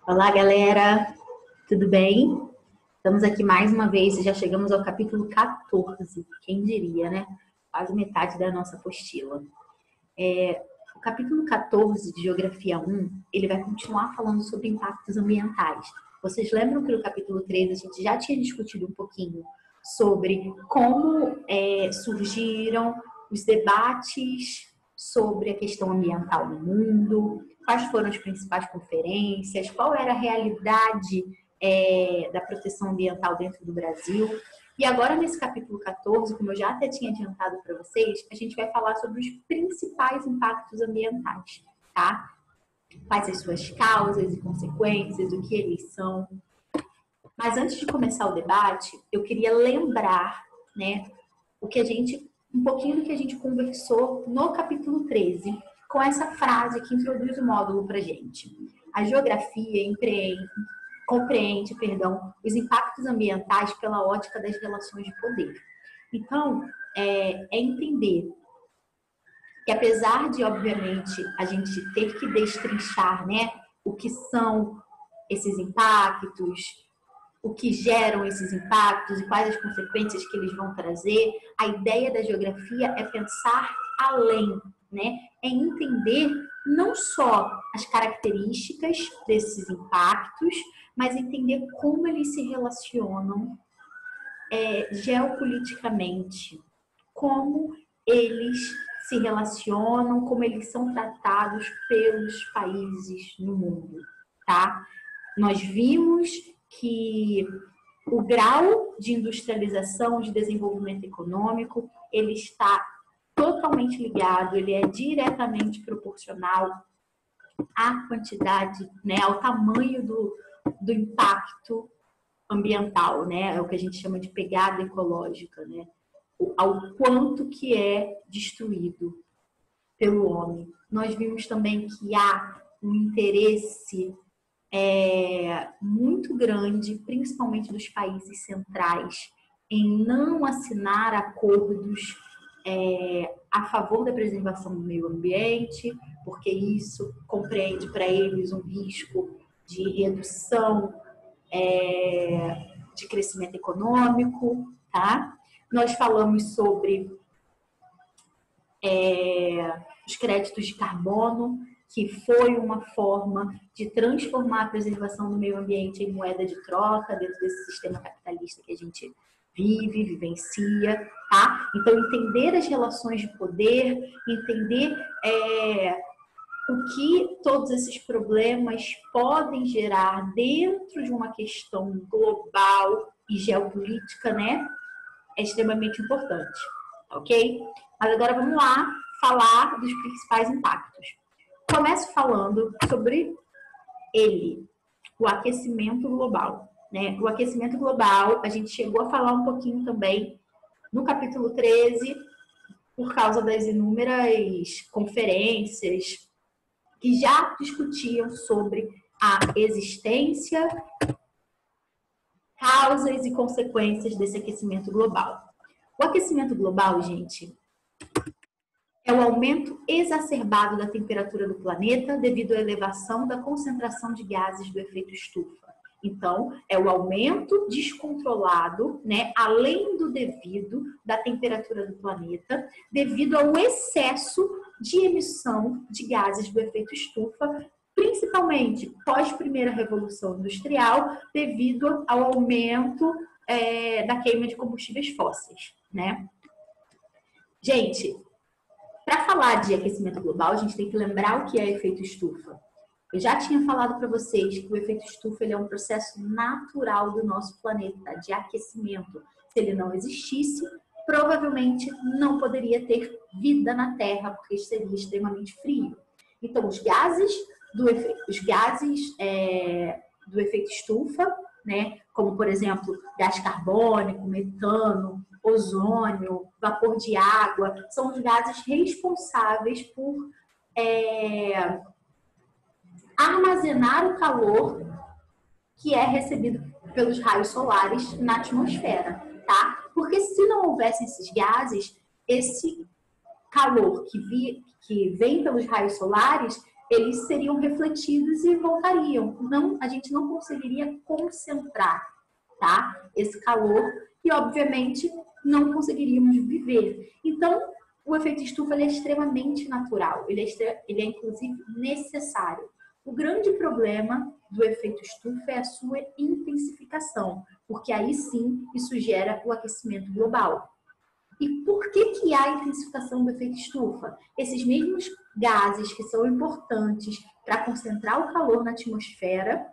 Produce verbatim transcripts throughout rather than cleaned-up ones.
Olá, galera, tudo bem? Estamos aqui mais uma vez e já chegamos ao capítulo quatorze, quem diria, né? Quase metade da nossa apostila. É, o capítulo quatorze de Geografia um, ele vai continuar falando sobre impactos ambientais. Vocês lembram que no capítulo treze a gente já tinha discutido um pouquinho sobre como é, surgiram os debates sobre a questão ambiental no mundo, quais foram as principais conferências, qual era a realidade é, da proteção ambiental dentro do Brasil. E agora, nesse capítulo quatorze, como eu já até tinha adiantado para vocês, a gente vai falar sobre os principais impactos ambientais, tá? Quais as suas causas e consequências, o que eles são. Mas antes de começar o debate, eu queria lembrar, né, o que a gente, um pouquinho do que a gente conversou no capítulo treze, com essa frase que introduz o módulo para a gente. A geografia empreende, compreende, perdão, os impactos ambientais pela ótica das relações de poder. Então, é, é entender que apesar de, obviamente, a gente ter que destrinchar, né, o que são esses impactos, o que geram esses impactos e quais as consequências que eles vão trazer, a ideia da geografia é pensar além, né? É entender não só as características desses impactos, mas entender como eles se relacionam é, geopoliticamente, como eles se relacionam, como eles são tratados pelos países no mundo, tá? Nós vimos que o grau de industrialização, de desenvolvimento econômico, ele está totalmente ligado, ele é diretamente proporcional à quantidade, né, ao tamanho do, do impacto ambiental, né, é o que a gente chama de pegada ecológica, né, ao quanto que é destruído pelo homem. Nós vimos também que há um interesse É, muito grande, principalmente dos países centrais, em não assinar acordos é, a favor da preservação do meio ambiente, porque isso compreende para eles um risco de redução é, de crescimento econômico, tá? Nós falamos sobre é, os créditos de carbono, que foi uma forma de transformar a preservação do meio ambiente em moeda de troca dentro desse sistema capitalista que a gente vive, vivencia, tá? Então, entender as relações de poder, entender é, o que todos esses problemas podem gerar dentro de uma questão global e geopolítica, né? É extremamente importante, ok? Mas agora vamos lá falar dos principais impactos. Começo falando sobre ele, o aquecimento global, né? O aquecimento global, a gente chegou a falar um pouquinho também no capítulo treze, por causa das inúmeras conferências que já discutiam sobre a existência, causas e consequências desse aquecimento global. O aquecimento global, gente, é o aumento exacerbado da temperatura do planeta devido à elevação da concentração de gases do efeito estufa. Então, é o aumento descontrolado, né, além do devido, da temperatura do planeta, devido ao excesso de emissão de gases do efeito estufa, principalmente pós-primeira revolução industrial, devido ao aumento é, da queima de combustíveis fósseis, né? Gente, para falar de aquecimento global, a gente tem que lembrar o que é efeito estufa. Eu já tinha falado para vocês que o efeito estufa ele é um processo natural do nosso planeta, de aquecimento. Se ele não existisse, provavelmente não poderia ter vida na Terra, porque seria extremamente frio. Então, os gases do, efe... os gases, é... do efeito estufa, né, como, por exemplo, gás carbônico, metano, ozônio, vapor de água, são os gases responsáveis por é, armazenar o calor que é recebido pelos raios solares na atmosfera, tá? Porque se não houvessem esses gases, esse calor que, vi, que vem pelos raios solares eles seriam refletidos e voltariam. Não, a gente não conseguiria concentrar, tá? Esse calor e, obviamente, não conseguiríamos viver. Então, o efeito estufa ele é extremamente natural, ele é, ele é inclusive necessário. O grande problema do efeito estufa é a sua intensificação, porque aí sim isso gera o aquecimento global. E por que que há intensificação do efeito estufa? Esses mesmos gases que são importantes para concentrar o calor na atmosfera,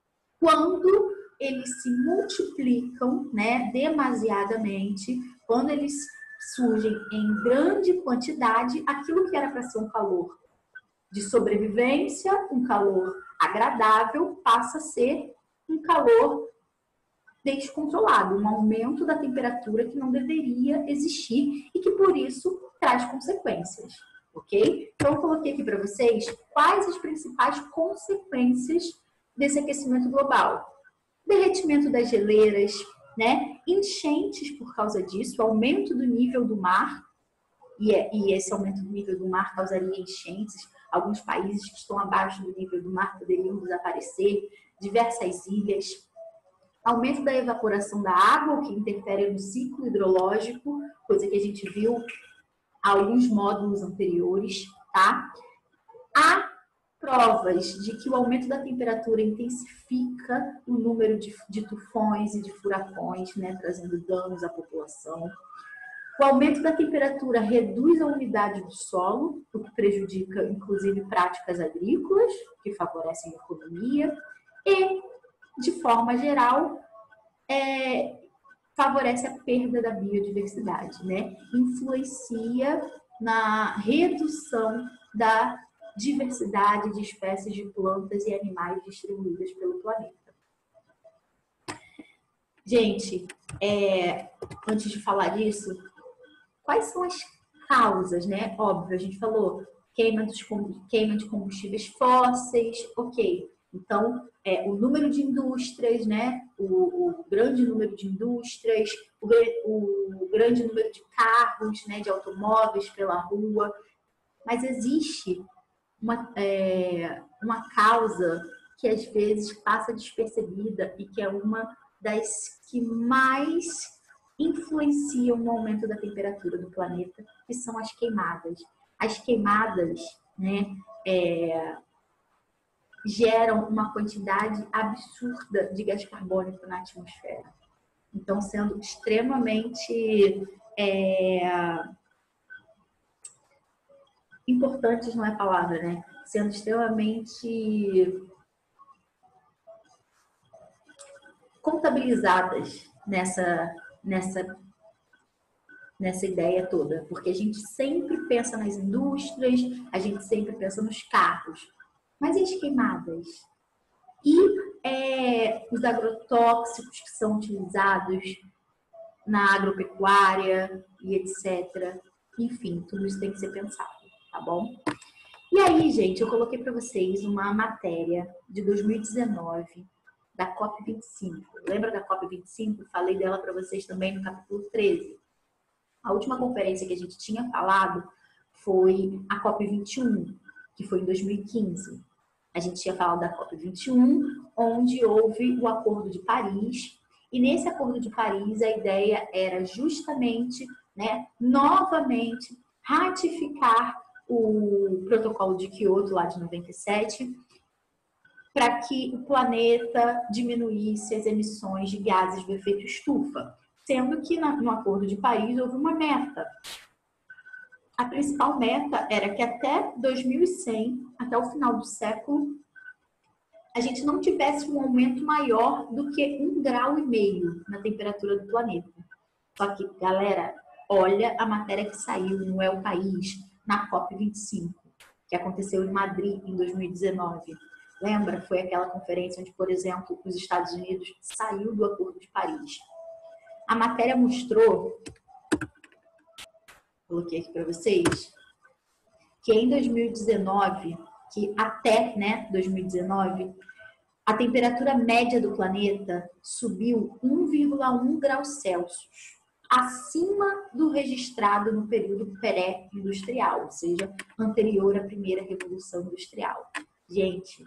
quando eles se multiplicam, né, demasiadamente, quando eles surgem em grande quantidade, aquilo que era para ser um calor de sobrevivência, um calor agradável, passa a ser um calor descontrolado, um aumento da temperatura que não deveria existir e que por isso traz consequências, ok? Então eu coloquei aqui para vocês quais as principais consequências desse aquecimento global. Derretimento das geleiras, né? Enchentes por causa disso, aumento do nível do mar, e, é, e esse aumento do nível do mar causaria enchentes. Alguns países que estão abaixo do nível do mar poderiam desaparecer, diversas ilhas. Aumento da evaporação da água, o que interfere no ciclo hidrológico, coisa que a gente viu a alguns módulos anteriores, tá? Há provas de que o aumento da temperatura intensifica o número de, de tufões e de furacões, né, trazendo danos à população. O aumento da temperatura reduz a umidade do solo, o que prejudica, inclusive, práticas agrícolas, que favorecem a economia, e, de forma geral, é, favorece a perda da biodiversidade, né? Influencia na redução da diversidade de espécies de plantas e animais distribuídas pelo planeta. Gente, é, antes de falar disso, quais são as causas, né? Óbvio, a gente falou queima, dos, queima de combustíveis fósseis, ok. Então, é, o número de indústrias, né? O, o grande número de indústrias, o, o grande número de carros, né? De automóveis pela rua. Mas existe uma, é, uma causa que às vezes passa despercebida e que é uma das que mais influenciam no aumento da temperatura do planeta, que são as queimadas. As queimadas, né, é, geram uma quantidade absurda de gás carbônico na atmosfera. Então, sendo extremamente é, importantes, não é palavra, né? Sendo extremamente contabilizadas nessa, nessa, nessa ideia toda. Porque a gente sempre pensa nas indústrias, a gente sempre pensa nos carros. Mas e as queimadas? E é, os agrotóxicos que são utilizados na agropecuária e etcétera. Enfim, tudo isso tem que ser pensado, tá bom? E aí, gente, eu coloquei para vocês uma matéria de dois mil e dezenove da COP vinte e cinco. Lembra da COP vinte e cinco? Falei dela para vocês também no capítulo treze. A última conferência que a gente tinha falado foi a COP vinte e um, que foi em dois mil e quinze. A gente tinha falado da COP vinte e um, onde houve o Acordo de Paris. E nesse Acordo de Paris, a ideia era justamente, né, novamente, ratificar o protocolo de Kyoto, lá de noventa e sete, para que o planeta diminuísse as emissões de gases do efeito estufa. Sendo que no Acordo de Paris houve uma meta. A principal meta era que até dois mil e cem, até o final do século, a gente não tivesse um aumento maior do que um grau e meio na temperatura do planeta. Só que, galera, olha a matéria que saiu no El País, na COP vinte e cinco, que aconteceu em Madrid em dois mil e dezenove. Lembra? Foi aquela conferência onde, por exemplo, os Estados Unidos saiu do Acordo de Paris. A matéria mostrou, coloquei aqui para vocês, que em dois mil e dezenove, que até, né, dois mil e dezenove, a temperatura média do planeta subiu um vírgula um graus Celsius. acima do registrado no período pré-industrial, ou seja, anterior à primeira revolução industrial. Gente,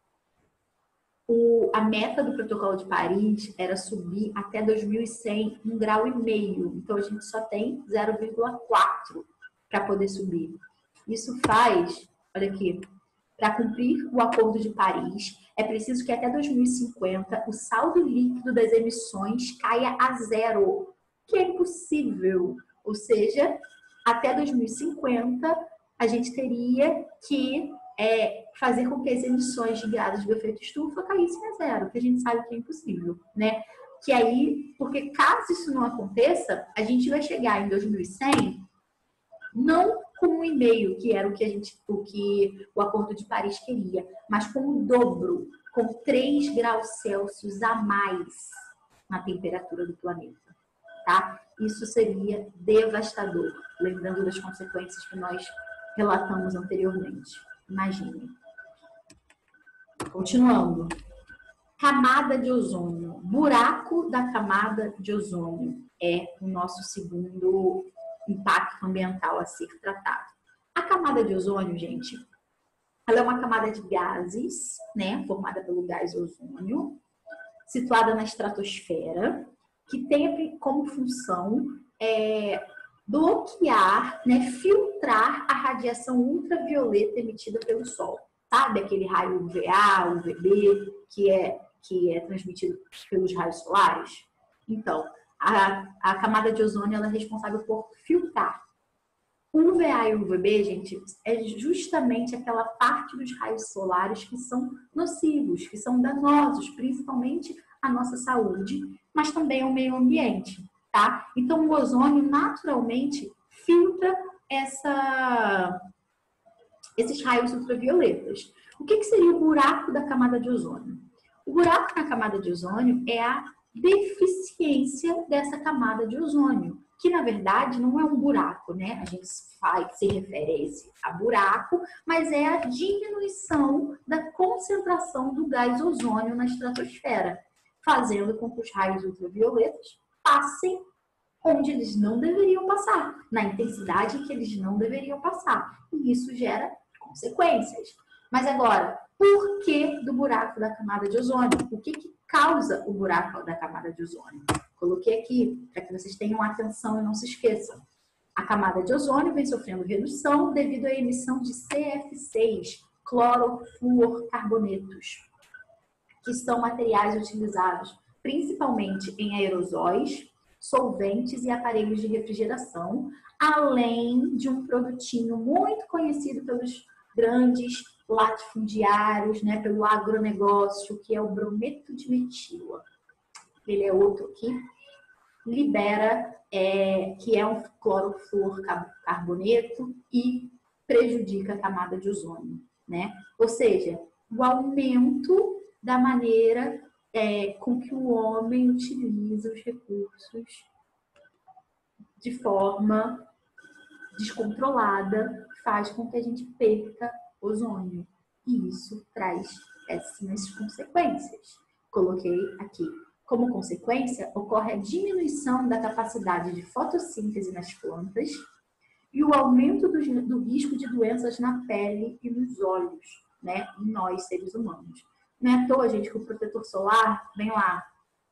o, a meta do Protocolo de Paris era subir até dois mil e cem um grau e meio, então a gente só tem zero vírgula quatro para poder subir. Isso faz, olha aqui, para cumprir o Acordo de Paris, é preciso que até dois mil e cinquenta o saldo líquido das emissões caia a zero, que é impossível. Ou seja, até dois mil e cinquenta a gente teria que é, fazer com que as emissões de gases do efeito estufa caíssem a zero, que a gente sabe que é impossível, né? Que aí, porque caso isso não aconteça, a gente vai chegar em dois mil e cem não com um e meio, que era o que a gente, o que o Acordo de Paris queria, mas com o dobro, com três graus Celsius a mais na temperatura do planeta, tá? Isso seria devastador, lembrando das consequências que nós relatamos anteriormente. Imagine. Continuando. Camada de ozônio. Buraco da camada de ozônio é o nosso segundo impacto ambiental a ser tratado. A camada de ozônio, gente, ela é uma camada de gases, né, formada pelo gás ozônio, situada na estratosfera, que tem como função é, bloquear, né, filtrar a radiação ultravioleta emitida pelo Sol. Sabe aquele raio U V A, U V B, que é, que é transmitido pelos raios solares? Então, a, a camada de ozônio ela é responsável por filtrar. O U V A e o U V B, gente, é justamente aquela parte dos raios solares que são nocivos, que são danosos, principalmente à nossa saúde, mas também ao meio ambiente, tá? Então, o ozônio naturalmente filtra essa, esses raios ultravioletas. O que, que seria o buraco da camada de ozônio? O buraco na camada de ozônio é a deficiência dessa camada de ozônio, que na verdade não é um buraco, né? A gente faz, se refere a esse a buraco, mas é a diminuição da concentração do gás ozônio na estratosfera, fazendo com que os raios ultravioletas passem onde eles não deveriam passar, na intensidade que eles não deveriam passar. E isso gera consequências. Mas agora, por que do buraco da camada de ozônio? O que, que causa o buraco da camada de ozônio? Coloquei aqui para que vocês tenham atenção e não se esqueçam. A camada de ozônio vem sofrendo redução devido à emissão de C F seis, clorofluorcarbonetos, que são materiais utilizados principalmente em aerosóis, solventes e aparelhos de refrigeração, além de um produtinho muito conhecido pelos grandes latifundiários, né, pelo agronegócio, que é o brometo de metila. Ele é outro que libera, é, que é um clorofluorcarboneto e prejudica a camada de ozônio, né? Ou seja, o aumento da maneira é, com que o homem utiliza os recursos de forma descontrolada faz com que a gente perca ozônio. E isso traz péssimas consequências. Coloquei aqui. Como consequência, ocorre a diminuição da capacidade de fotossíntese nas plantas e o aumento do, do risco de doenças na pele e nos olhos, né, em nós, seres humanos. Não é à toa, gente, que o protetor solar vem lá.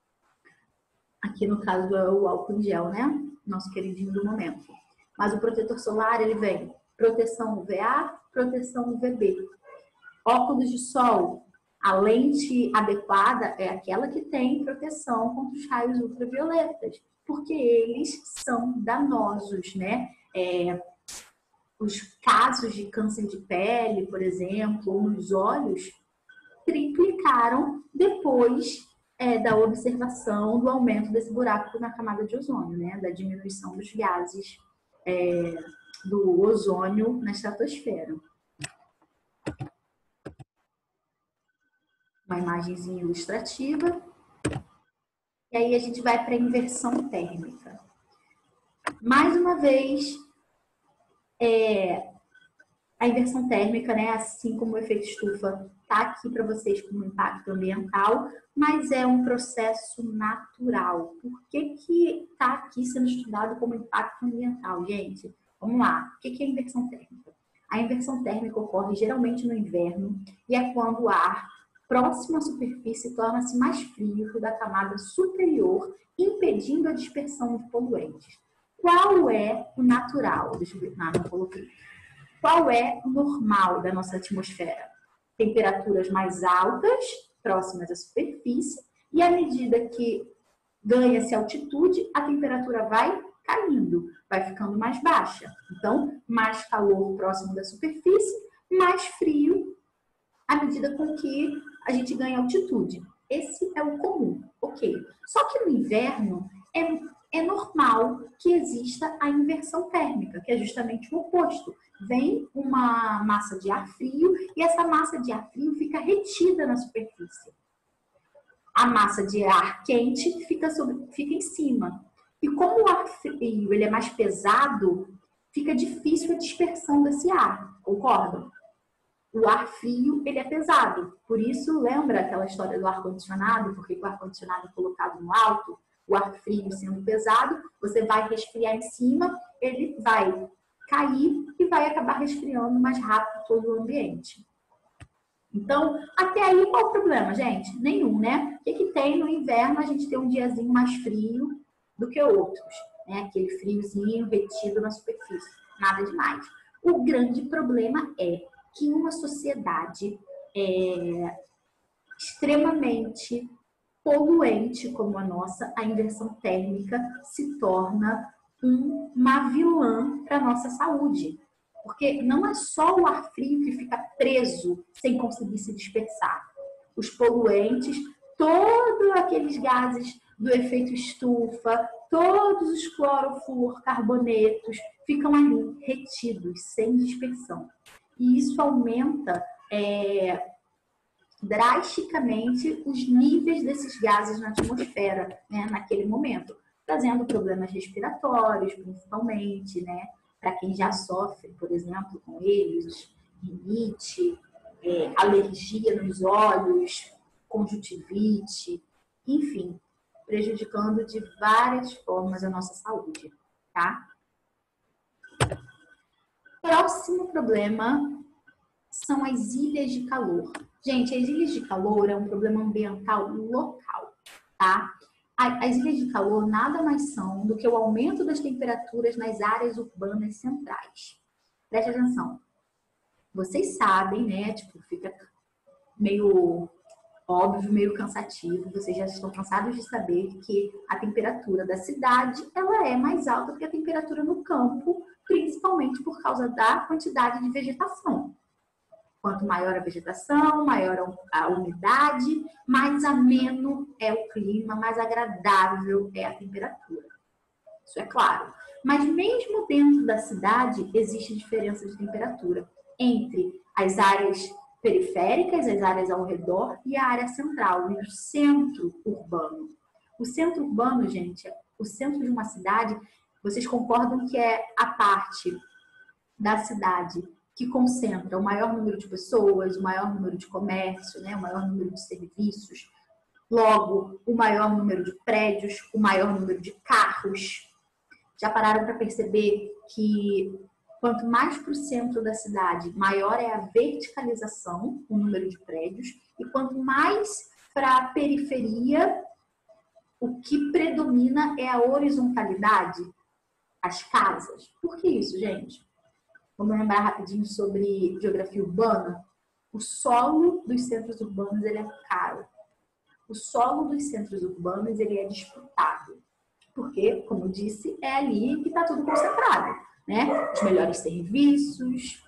Aqui, no caso, é o álcool em gel, né? Nosso queridinho do momento. Mas o protetor solar, ele vem proteção U V A, proteção U V B. Óculos de sol. A lente adequada é aquela que tem proteção contra os raios ultravioletas, porque eles são danosos, né? É, os casos de câncer de pele, por exemplo, ou nos olhos, triplicaram depois é, da observação do aumento desse buraco na camada de ozônio, né? Da diminuição dos gases é, do ozônio na estratosfera. Uma imagenzinha ilustrativa. E aí a gente vai para a inversão térmica. Mais uma vez, é, A inversão térmica, né, assim como o efeito estufa, está aqui para vocês como impacto ambiental, mas é um processo natural. Por que que está aqui sendo estudado como impacto ambiental, gente? Vamos lá. O que que é inversão térmica? A inversão térmica ocorre geralmente no inverno e é quando o ar próximo à superfície torna-se mais frio da camada superior, impedindo a dispersão de poluentes. Qual é o natural? Deixa eu ver. Ah, não coloquei. Qual é o normal da nossa atmosfera? Temperaturas mais altas, próximas à superfície, e à medida que ganha-se altitude, a temperatura vai caindo, vai ficando mais baixa. Então, mais calor próximo da superfície, mais frio à medida com que a gente ganha altitude. Esse é o comum, ok. Só que no inverno é, é normal que exista a inversão térmica, que é justamente o oposto. Vem uma massa de ar frio e essa massa de ar frio fica retida na superfície. A massa de ar quente fica, sobre, fica em cima. E como o ar frio ele é mais pesado, fica difícil a dispersão desse ar, concordam? O ar frio, ele é pesado. Por isso, lembra aquela história do ar-condicionado? Porque o ar-condicionado é colocado no alto, o ar frio sendo pesado, você vai resfriar em cima, ele vai cair e vai acabar resfriando mais rápido todo o ambiente. Então, até aí, qual o problema, gente? Nenhum, né? O que, que tem no inverno? A gente tem um diazinho mais frio do que outros, né? Aquele friozinho retido na superfície. Nada demais. O grande problema é que em uma sociedade é, extremamente poluente como a nossa, a inversão térmica se torna um, uma vilã para a nossa saúde. Porque não é só o ar frio que fica preso sem conseguir se dispersar. Os poluentes, todos aqueles gases do efeito estufa, todos os clorofluorcarbonetos ficam ali retidos, sem dispersão. E isso aumenta é, drasticamente os níveis desses gases na atmosfera, né, naquele momento, trazendo problemas respiratórios, principalmente, né, para quem já sofre, por exemplo, com eles, rinite, é, alergia nos olhos, conjuntivite, enfim, prejudicando de várias formas a nossa saúde, tá? Próximo problema são as ilhas de calor. Gente, as ilhas de calor é um problema ambiental local, tá? As ilhas de calor nada mais são do que o aumento das temperaturas nas áreas urbanas centrais. Preste atenção. Vocês sabem, né? Tipo, fica meio óbvio, meio cansativo. Vocês já estão cansados de saber que a temperatura da cidade, ela é mais alta do que a temperatura no campo, principalmente por causa da quantidade de vegetação. Quanto maior a vegetação, maior a umidade, mais ameno é o clima, mais agradável é a temperatura. Isso é claro. Mas mesmo dentro da cidade, existe diferença de temperatura entre as áreas periféricas, as áreas ao redor e a área central, e o centro urbano. O centro urbano, gente, o centro de uma cidade, vocês concordam que é a parte da cidade que concentra o maior número de pessoas, o maior número de comércio, né, o maior número de serviços, logo, o maior número de prédios, o maior número de carros. Já pararam para perceber que quanto mais para o centro da cidade, maior é a verticalização, o número de prédios, e quanto mais para a periferia, o que predomina é a horizontalidade, as casas. Por que isso, gente? Vamos lembrar rapidinho sobre geografia urbana. O solo dos centros urbanos ele é caro. O solo dos centros urbanos ele é disputado. Porque, como eu disse, é ali que está tudo concentrado, né? Os melhores serviços,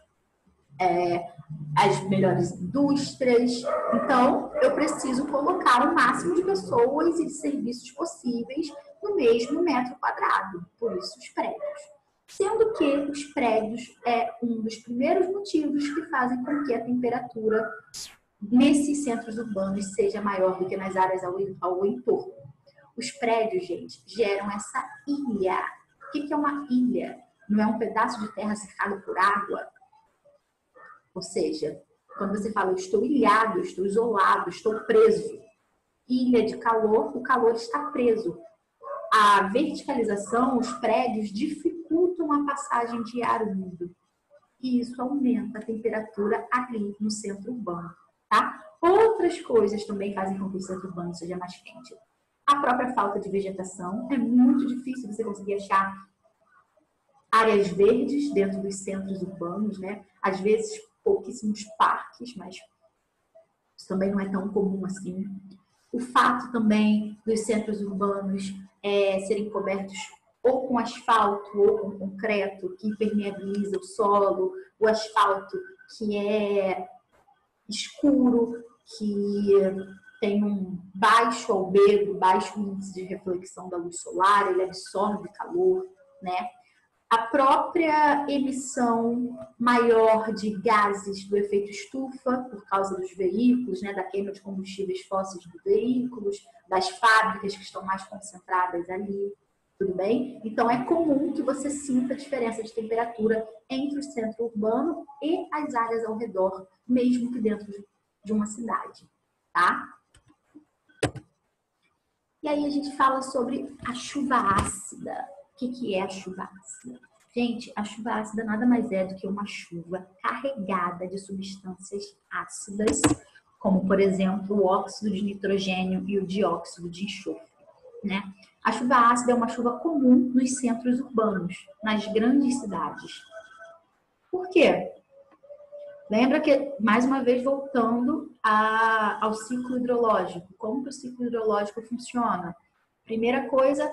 é, as melhores indústrias. Então, eu preciso colocar o máximo de pessoas e de serviços possíveis no mesmo metro quadrado. Por isso, os prédios. Sendo que os prédios é um dos primeiros motivos que fazem com que a temperatura nesses centros urbanos seja maior do que nas áreas ao, ao entorno. Os prédios, gente, geram essa ilha. O que é uma ilha? Não é um pedaço de terra cercado por água? Ou seja, quando você fala eu estou ilhado, eu estou isolado, estou preso. Ilha de calor, o calor está preso. A verticalização, os prédios dificultam a passagem de ar úmido. E isso aumenta a temperatura ali no centro urbano, tá? Outras coisas também fazem com que o centro urbano seja mais quente. A própria falta de vegetação, é muito difícil você conseguir achar áreas verdes dentro dos centros urbanos, né? Às vezes pouquíssimos parques, mas isso também não é tão comum assim. O fato também dos centros urbanos é, serem cobertos ou com asfalto ou com concreto, que impermeabiliza o solo, o asfalto que é escuro, que tem um baixo albedo, baixo índice de reflexão da luz solar, ele absorve calor, né? A própria emissão maior de gases do efeito estufa, por causa dos veículos, né, da queima de combustíveis fósseis dos veículos, das fábricas que estão mais concentradas ali, tudo bem? Então, é comum que você sinta a diferença de temperatura entre o centro urbano e as áreas ao redor, mesmo que dentro de uma cidade, tá? E aí a gente fala sobre a chuva ácida. O que, que é a chuva ácida? Gente, a chuva ácida nada mais é do que uma chuva carregada de substâncias ácidas, como, por exemplo, o óxido de nitrogênio e o dióxido de enxofre, né? A chuva ácida é uma chuva comum nos centros urbanos, nas grandes cidades. Por quê? Lembra que, mais uma vez, voltando a, ao ciclo hidrológico. Como que o ciclo hidrológico funciona? Primeira coisa,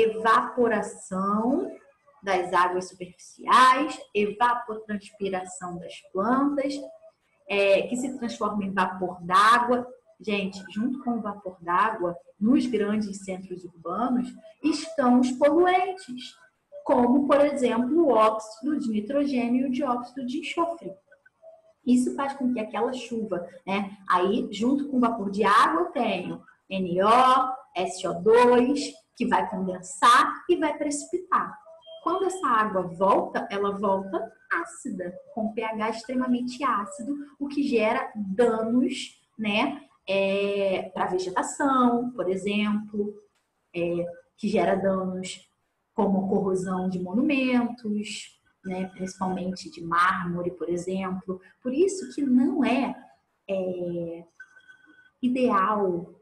evaporação das águas superficiais, evapotranspiração das plantas, é, que se transforma em vapor d'água. Gente, junto com o vapor d'água, nos grandes centros urbanos, estão os poluentes, como, por exemplo, o óxido de nitrogênio e o dióxido de enxofre. Isso faz com que aquela chuva, né? Aí, junto com o vapor de água, eu tenho N O, S O dois, que vai condensar e vai precipitar. Quando essa água volta, ela volta ácida, com pH extremamente ácido, o que gera danos, né? É, para a vegetação, por exemplo, é, que gera danos como corrosão de monumentos, né, principalmente de mármore, por exemplo. Por isso que não é, é ideal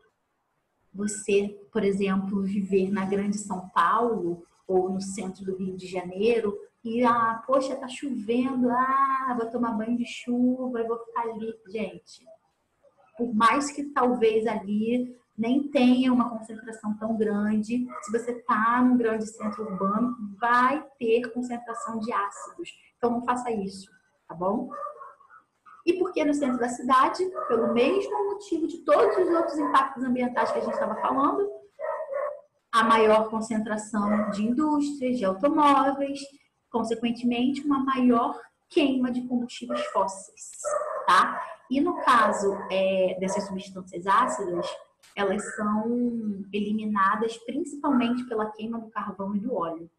você, por exemplo, viver na Grande São Paulo ou no centro do Rio de Janeiro e, ah, poxa, tá chovendo, ah, vou tomar banho de chuva e vou ficar ali. Gente, por mais que talvez ali nem tenha uma concentração tão grande, se você está num grande centro urbano, vai ter concentração de ácidos. Então, não faça isso, tá bom? E por que no centro da cidade? Pelo mesmo motivo de todos os outros impactos ambientais que a gente estava falando, a maior concentração de indústrias, de automóveis, consequentemente, uma maior queima de combustíveis fósseis, tá? E no caso é, dessas substâncias ácidas, elas são eliminadas principalmente pela queima do carvão e do óleo,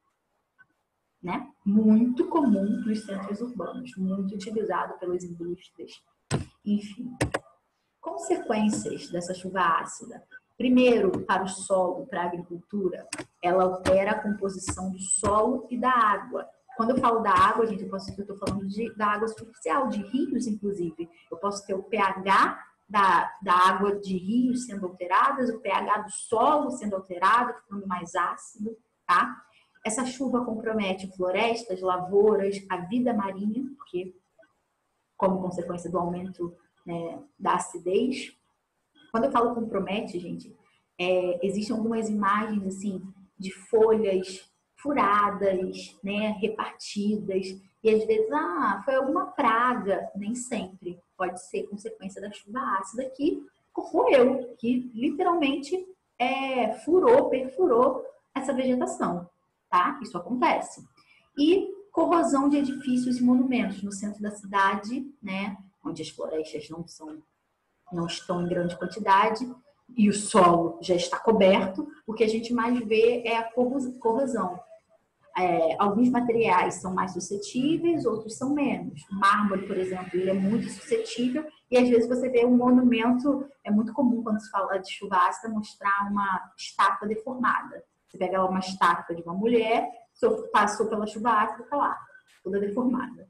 né? Muito comum nos centros urbanos, muito utilizado pelas indústrias. Enfim, consequências dessa chuva ácida. Primeiro, para o solo, para a agricultura, ela altera a composição do solo e da água. Quando eu falo da água, gente, eu posso, eu estou falando de, da água superficial, de rios, inclusive. Eu posso ter o pH da, da água de rios sendo alteradas, o pH do solo sendo alterado, ficando mais ácido, tá? Essa chuva compromete florestas, lavouras, a vida marinha, porque, como consequência do aumento, né, da acidez. Quando eu falo compromete, gente, é, existem algumas imagens, assim, de folhas furadas, né, repartidas, e às vezes, ah, foi alguma praga, nem sempre. Pode ser consequência da chuva ácida que corroeu, que literalmente é, furou, perfurou essa vegetação, tá? Isso acontece. E corrosão de edifícios e monumentos no centro da cidade, né, onde as florestas não são, não estão em grande quantidade, e o solo já está coberto, o que a gente mais vê é a corrosão. É, alguns materiais são mais suscetíveis, outros são menos. O mármore, por exemplo, ele é muito suscetível e às vezes você vê um monumento, é muito comum quando se fala de chuva ácida mostrar uma estátua deformada. Você pega uma estátua de uma mulher, passou pela chuva ácida, está lá, toda deformada.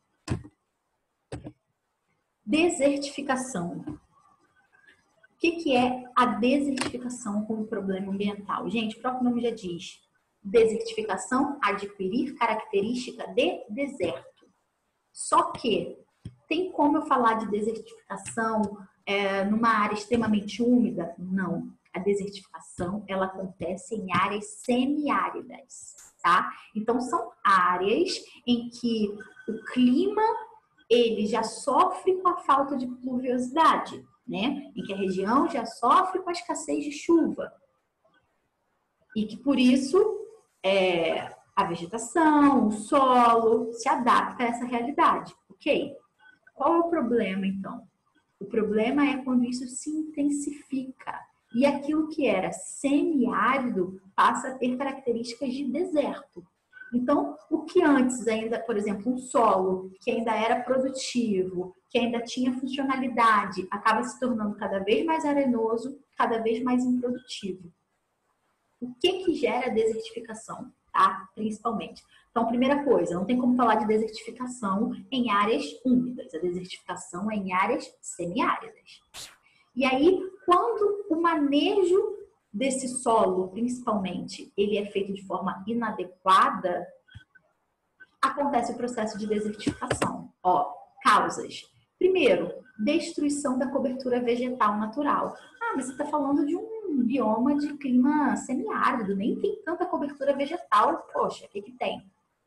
Desertificação. O que, que é a desertificação como problema ambiental? Gente, o próprio nome já diz. Desertificação, adquirir característica de deserto. Só que tem como eu falar de desertificação é, numa área extremamente úmida? Não. A desertificação, ela acontece em áreas semiáridas, tá? Então, são áreas em que o clima, ele já sofre com a falta de pluviosidade, né? Em que a região já sofre com a escassez de chuva. E que, por isso, é, a vegetação, o solo, se adapta a essa realidade, ok? Qual é o problema, então? O problema é quando isso se intensifica e aquilo que era semiárido passa a ter características de deserto. Então, o que antes ainda, por exemplo, um solo que ainda era produtivo, que ainda tinha funcionalidade, acaba se tornando cada vez mais arenoso, cada vez mais improdutivo. O que que gera desertificação, tá? Principalmente. Então, primeira coisa, não tem como falar de desertificação em áreas úmidas. A desertificação é em áreas semiáridas. E aí, quando o manejo desse solo, principalmente, ele é feito de forma inadequada, acontece o processo de desertificação. Ó, causas. Primeiro, destruição da cobertura vegetal natural. Ah, mas você está falando de um bioma de clima semiárido, nem tem tanta cobertura vegetal. Poxa, o que que tem?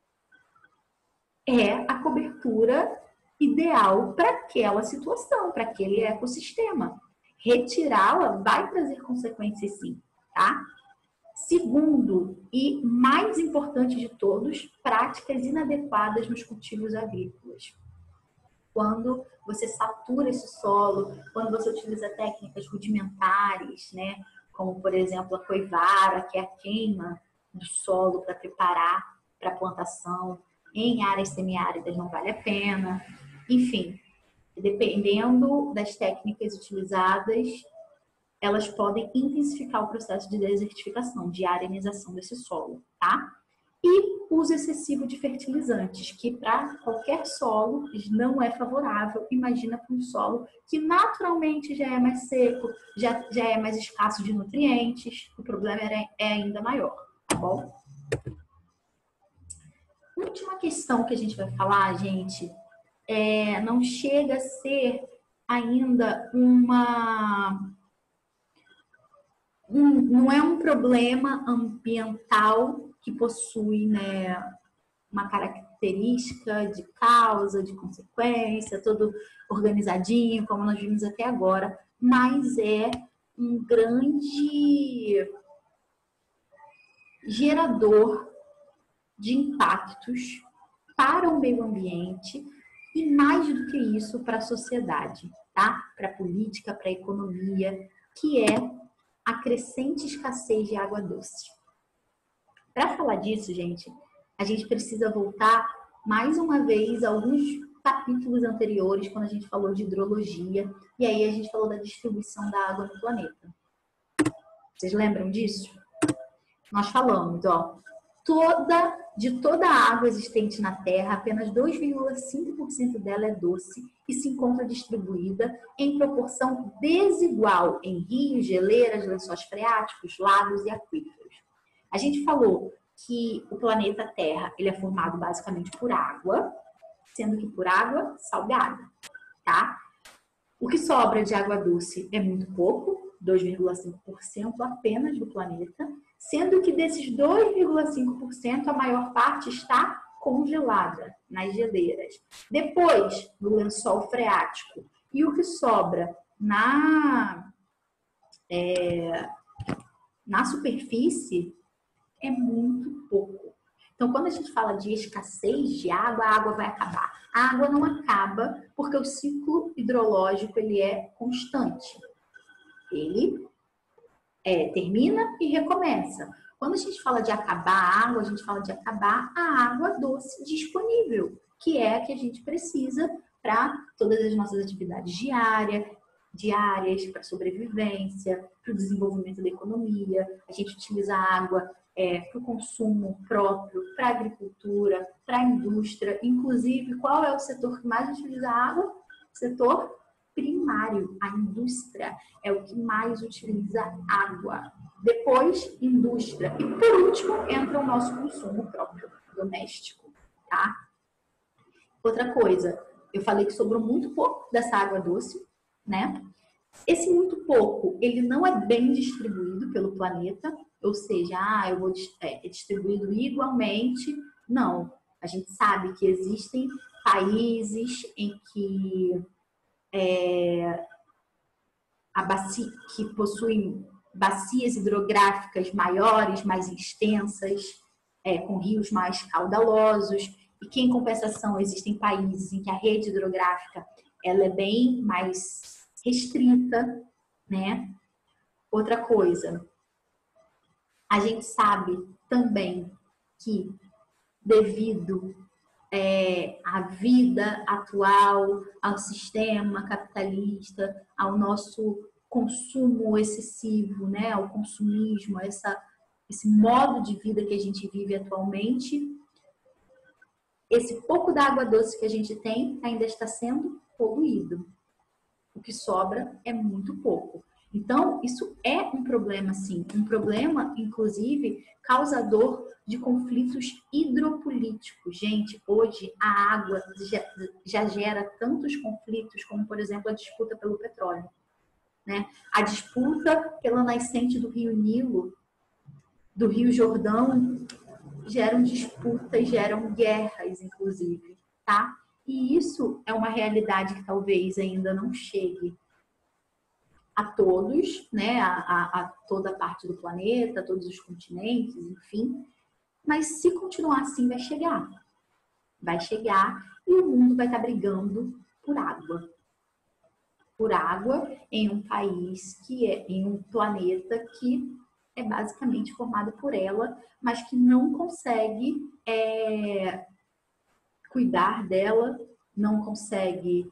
É a cobertura ideal para aquela situação, para aquele ecossistema. Retirá-la vai trazer consequências sim, tá? Segundo, e mais importante de todos, práticas inadequadas nos cultivos agrícolas. Quando você satura esse solo, quando você utiliza técnicas rudimentares, né? Como, por exemplo, a coivara, que é a queima do solo para preparar para a plantação. Em áreas semiáridas não vale a pena. Enfim, dependendo das técnicas utilizadas, elas podem intensificar o processo de desertificação, de arenização desse solo, tá? E uso excessivo de fertilizantes, que para qualquer solo não é favorável. Imagina para um solo que naturalmente já é mais seco, já, já é mais escasso de nutrientes, o problema é ainda maior, tá bom? Última questão que a gente vai falar, gente, é, não chega a ser ainda uma... Um, não é um problema ambiental que possui, né, uma característica de causa, de consequência, todo organizadinho, como nós vimos até agora, mas é um grande gerador de impactos para o meio ambiente e, mais do que isso, para a sociedade, tá? Para a política, para a economia, que é a crescente escassez de água doce. Para falar disso, gente, a gente precisa voltar mais uma vez a alguns capítulos anteriores, quando a gente falou de hidrologia, e aí a gente falou da distribuição da água no planeta. Vocês lembram disso? Nós falamos, ó, toda, de toda a água existente na Terra, apenas dois vírgula cinco por cento dela é doce e se encontra distribuída em proporção desigual em rios, geleiras, lençóis freáticos, lagos e aquíferos. A gente falou que o planeta Terra ele é formado basicamente por água, sendo que por água salgada, tá? O que sobra de água doce é muito pouco, dois vírgula cinco por cento apenas do planeta, sendo que desses dois vírgula cinco por cento a maior parte está congelada nas geleiras. Depois, no lençol freático. E o que sobra na, é, na superfície é muito pouco. Então, quando a gente fala de escassez de água, a água vai acabar. A água não acaba porque o ciclo hidrológico ele é constante. Ele é, termina e recomeça. Quando a gente fala de acabar a água, a gente fala de acabar a água doce disponível, que é a que a gente precisa para todas as nossas atividades diárias, diárias, para sobrevivência, para o desenvolvimento da economia. A gente utiliza a água é, para o consumo próprio, para a agricultura, para a indústria. Inclusive, qual é o setor que mais utiliza água? O setor primário, a indústria é o que mais utiliza água. Depois, indústria. E por último, entra o nosso consumo próprio, doméstico, tá? Outra coisa, eu falei que sobrou muito pouco dessa água doce, né? Esse muito pouco, ele não é bem distribuído pelo planeta, ou seja, ah, eu vou é, é distribuído igualmente. Não, a gente sabe que existem países em que é, a bacia, que possuem bacias hidrográficas maiores, mais extensas, é, com rios mais caudalosos, e que, em compensação, existem países em que a rede hidrográfica ela é bem mais restrita, né? Outra coisa, a gente sabe também que, devido é, à vida atual, ao sistema capitalista, ao nosso consumo excessivo, né? Ao consumismo, a essa, esse modo de vida que a gente vive atualmente, esse pouco da água doce que a gente tem ainda está sendo poluído. O que sobra é muito pouco. Então, isso é um problema, sim. Um problema, inclusive, causador de conflitos hidropolíticos. Gente, hoje a água já, já gera tantos conflitos, como, por exemplo, a disputa pelo petróleo, né? A disputa pela nascente do Rio Nilo, do Rio Jordão, geram disputas, geram guerras, inclusive, tá? E isso é uma realidade que talvez ainda não chegue a todos, né? A, a, a toda a parte do planeta, a todos os continentes, enfim. Mas se continuar assim, vai chegar. Vai chegar e o mundo vai estar brigando por água. Por água em um país que é, em um planeta que é basicamente formado por ela, mas que não consegue é, cuidar dela, não consegue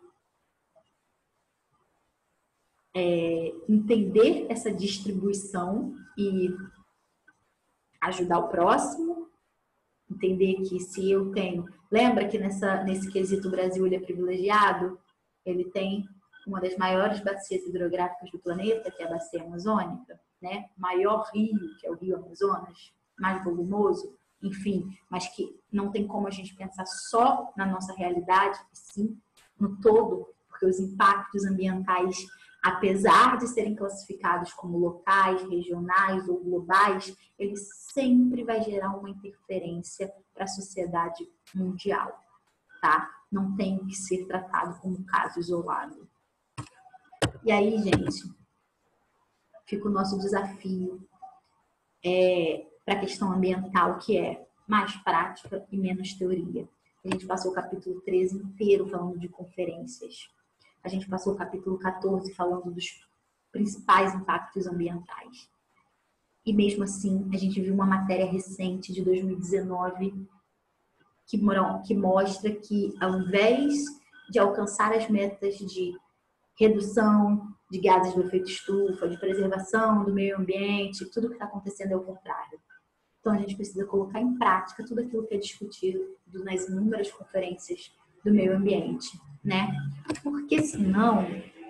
é, entender essa distribuição e ajudar o próximo, entender que se eu tenho... Lembra que nessa, nesse quesito o Brasil ele é privilegiado? Ele tem uma das maiores bacias hidrográficas do planeta, que é a bacia amazônica, né? Maior rio, que é o rio Amazonas, mais volumoso, enfim, mas que não tem como a gente pensar só na nossa realidade, e sim no todo, porque os impactos ambientais, apesar de serem classificados como locais, regionais ou globais, ele sempre vai gerar uma interferência para a sociedade mundial, tá? Não tem que ser tratado como um caso isolado. E aí, gente, fica o nosso desafio é, para a questão ambiental, que é mais prática e menos teoria. A gente passou o capítulo treze inteiro falando de conferências. A gente passou o capítulo quatorze falando dos principais impactos ambientais. E mesmo assim, a gente viu uma matéria recente de dois mil e dezenove que, que mostra que, ao invés de alcançar as metas de redução de gases do efeito estufa, de preservação do meio ambiente, tudo que está acontecendo é o contrário. Então, a gente precisa colocar em prática tudo aquilo que é discutido nas inúmeras conferências do meio ambiente, né? Porque senão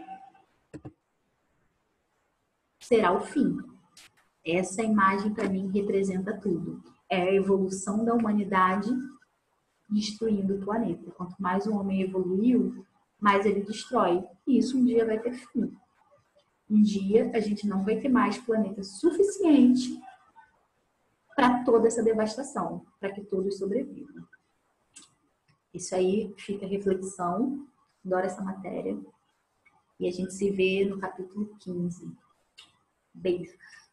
será o fim. Essa imagem, para mim, representa tudo. É a evolução da humanidade destruindo o planeta. Quanto mais o homem evoluiu, mais ele destrói. E isso um dia vai ter fim. Um dia a gente não vai ter mais planeta suficiente para toda essa devastação, para que todos sobrevivam. Isso aí fica a reflexão. Adoro essa matéria. E a gente se vê no capítulo quinze. Beijo.